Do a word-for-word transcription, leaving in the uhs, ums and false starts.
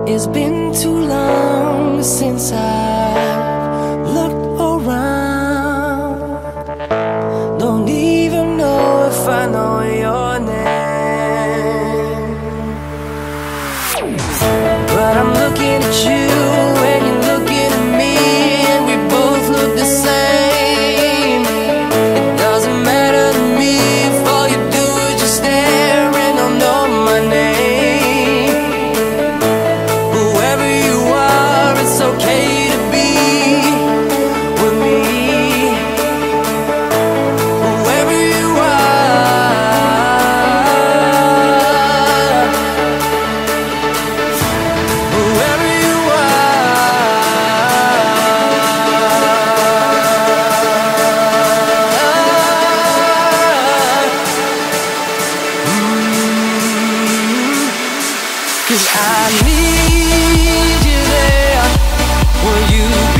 It's been too long since I've looked around. Don't even know if I know your name, but I'm looking at you and you're looking at me, and we both look the same. It doesn't matter to me if all you do is just stare and don't know my name. Whoever you are, it's okay to be with me. Whoever you are, whoever you are. Mm. 'Cause I need you there when you